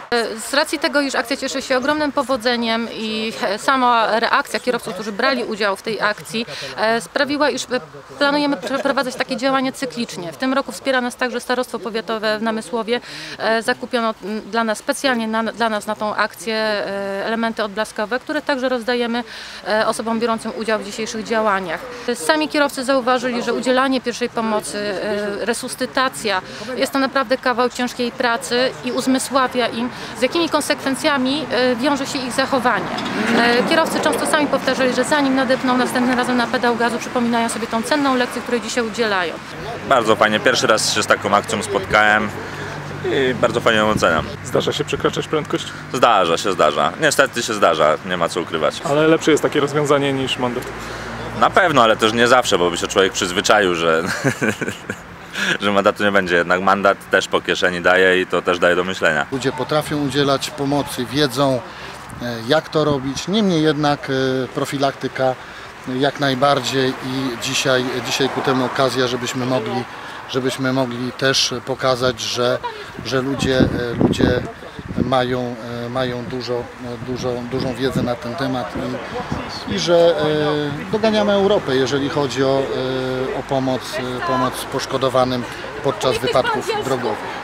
Z racji tego, iż akcja cieszy się ogromnym powodzeniem i sama reakcja kierowców, którzy brali udział w tej akcji, sprawiła, iż planujemy przeprowadzać takie działania cyklicznie. W tym roku wspiera nas także Starostwo Powiatowe w Namysłowie. Zakupiono dla nas specjalnie dla nas na tą akcję elementy odblaskowe, które także rozdajemy osobom biorącym udział w dzisiejszych działaniach. Sami kierowcy zauważyli, że udzielanie pierwszej pomocy, resuscytacja jest to naprawdę kawał ciężkiej pracy i uzmysławia im, z jakimi konsekwencjami wiąże się ich zachowanie. Kierowcy często sami powtarzali, że zanim nadepną następnym razem na pedał gazu, przypominają sobie tą cenną lekcję, której dzisiaj udzielają. Bardzo fajnie, pierwszy raz się z taką akcją spotkałem i bardzo fajnie ją oceniam. Zdarza się przekraczać prędkość? Zdarza się, zdarza. Niestety się zdarza, nie ma co ukrywać. Ale lepsze jest takie rozwiązanie niż mandat. Na pewno, ale też nie zawsze, bo by się człowiek przyzwyczaił, że, że mandatu nie będzie. Jednak mandat też po kieszeni daje i to też daje do myślenia. Ludzie potrafią udzielać pomocy, wiedzą jak to robić, niemniej jednak profilaktyka jak najbardziej i dzisiaj ku temu okazja, żebyśmy mogli też pokazać, że ludzie mają dużą wiedzę na ten temat i że doganiamy Europę, jeżeli chodzi o pomoc poszkodowanym podczas wypadków drogowych.